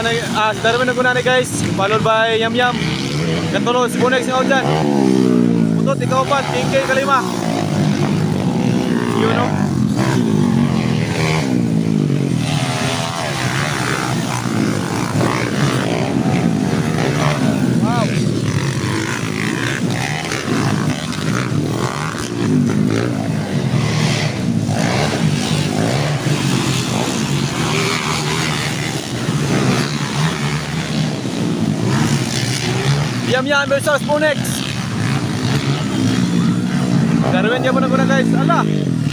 Darwin na guna guys. Followed by Yam Yam. Katulo si Bonex nga dyan. Putot, ikaw pa, tingkay kalima. Yun o. Wow. Yam Yam versus Bonex. Darwin niya mo na guna guys. Ala.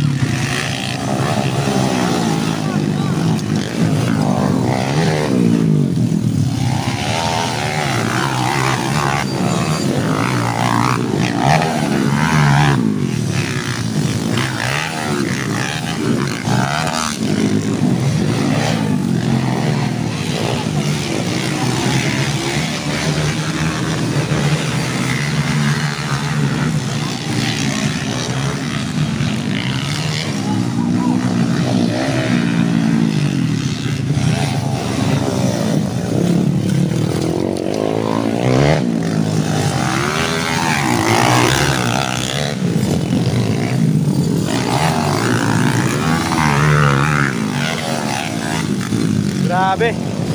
Grabe.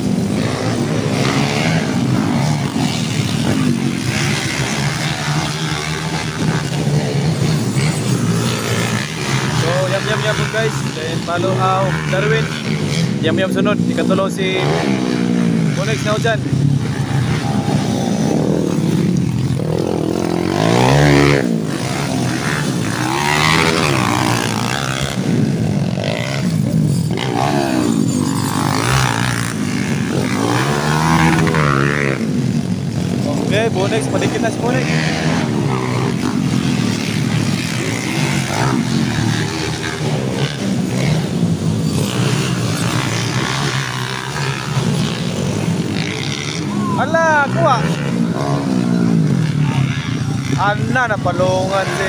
So, Yam po guys. Then follow Darwin. Yam sunod. Ikatulo si Bonex na dyan. Okay, Bonex, padikit na si Bonex. Ala, kuha. Ana, napalungan si.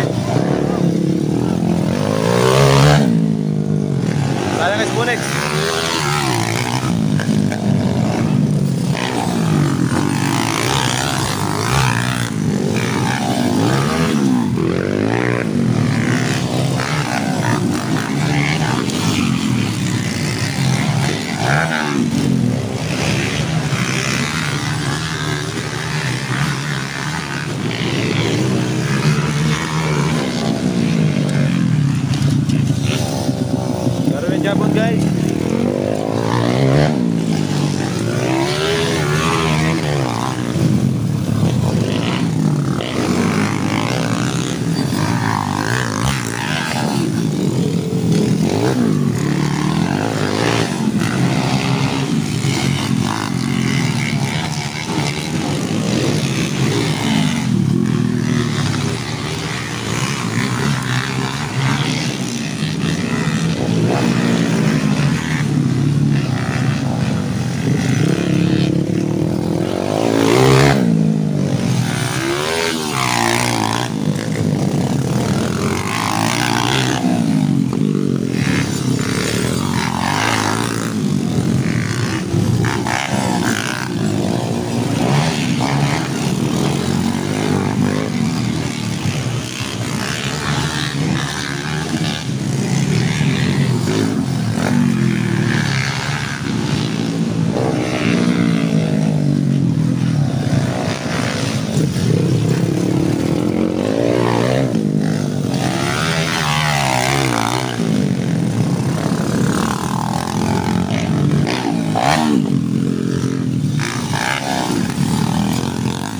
Sayang guys, Bonex. Darwin jabon guys.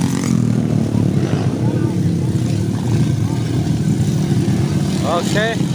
Okay.